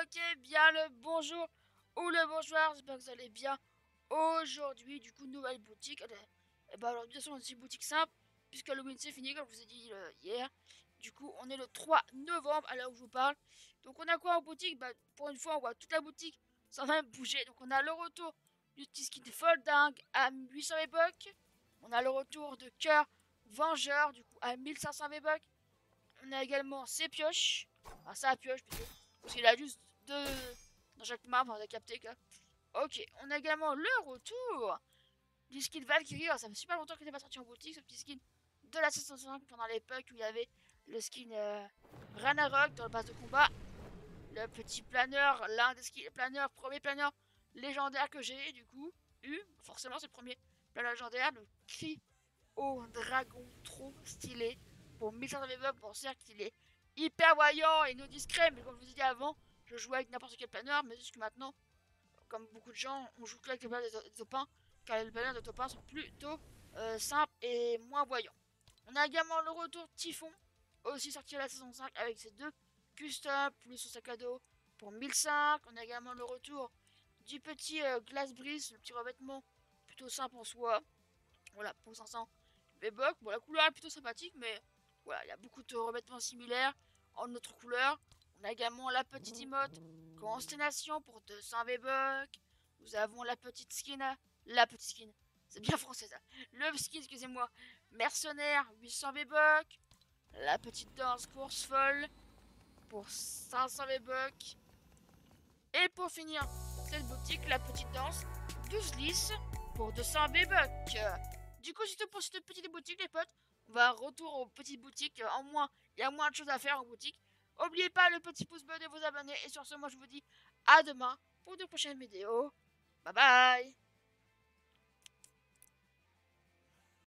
souhaiter bien le bonjour ou le bonsoir, j'espère que vous allez bien. Aujourd'hui, du coup, nouvelle boutique. Et bah alors, de toute façon, c'est une boutique simple, puisque le c'est fini, comme je vous ai dit hier. Du coup, on est le 3 novembre, à l'heure où je vous parle. Donc, on a quoi en boutique? Bah, pour une fois, on voit toute la boutique sans même bouger. Donc, on a le retour du petit skin Folding à 800 V-Bucks. On a le retour de Cœur Vengeur, du coup, à 1500 V-Bucks. On a également ses pioches. Enfin, sa pioche plutôt. Parce qu'il a juste deux dans chaque map, on a capté quoi. Ok, on a également le retour du skin Valkyrie. Alors, ça fait super longtemps qu'il n'est pas sorti en boutique, ce petit skin de la 605 pendant l'époque où il y avait le skin Ragnarok dans le base de combat. Le petit planeur, l'un des skins planeurs, premier planeur légendaire que j'ai du coup eu. Forcément, c'est le premier planeur légendaire. Le cri au dragon trop stylé pour 1500 V-Bucks. Bon, certes, il est hyper voyant et non discret, mais comme je vous ai dit avant, je jouais avec n'importe quel planeur, mais juste que maintenant, comme beaucoup de gens, on joue que avec les planeurs des topins, car les planeurs de topins sont plutôt simples et moins voyants. On a également le retour Typhon, aussi sorti à la saison 5 avec ses deux custom plus son sac à dos pour 1005. On a également le retour du petit Glass Breeze, le petit revêtement plutôt simple en soi. Voilà, pour 500 V-Bucks. Bon, la couleur est plutôt sympathique, mais voilà, il y a beaucoup de revêtements similaires en autre couleur. On a également la petite emote Constellation pour 200 V-Bucks. Nous avons la petite skin, c'est bien français ça. Le skin, excusez-moi, mercenaire, 800 V-Bucks. La petite danse course folle pour 500 V-Bucks. Et pour finir cette boutique, la petite danse 12 lisses pour 200 V-Bucks. Du coup, c'est tout pour cette petite boutique, les potes. On va retour aux petites boutiques. En moins, il y a moins de choses à faire en boutique. N'oubliez pas le petit pouce bleu de vous abonner. Et sur ce, moi, je vous dis à demain pour de prochaines vidéos. Bye bye.